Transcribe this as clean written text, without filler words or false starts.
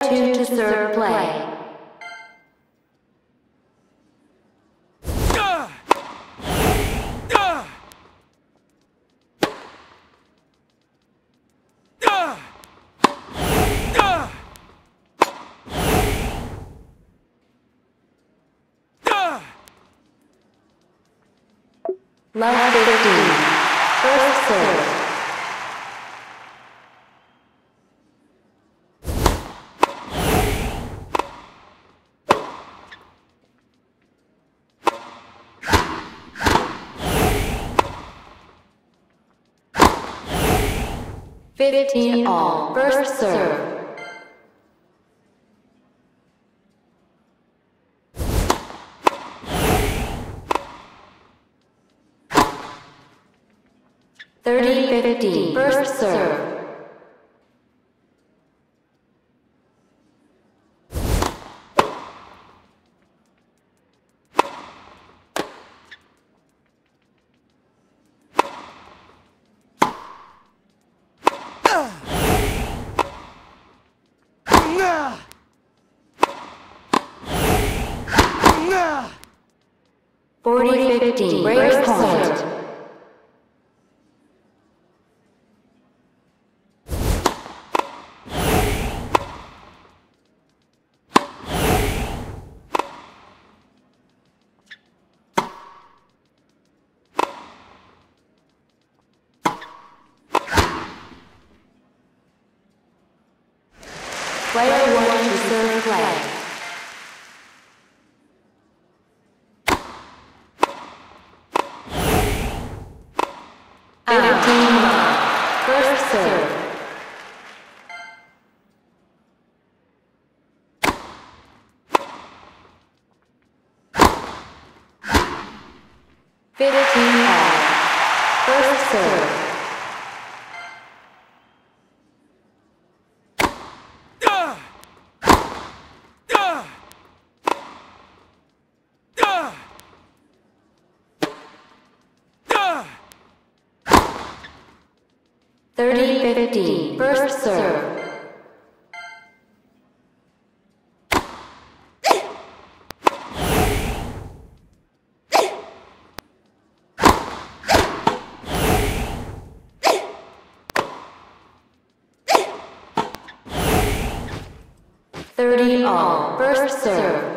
2 to serve play. Love 15. First serve. Fifteen all. First serve. Thirty 15. First serve. Forty 15. Break point. Player 1 to serve play. First serve. Fifteen all. First serve. Thirty 15. First serve. Thirty all. First serve.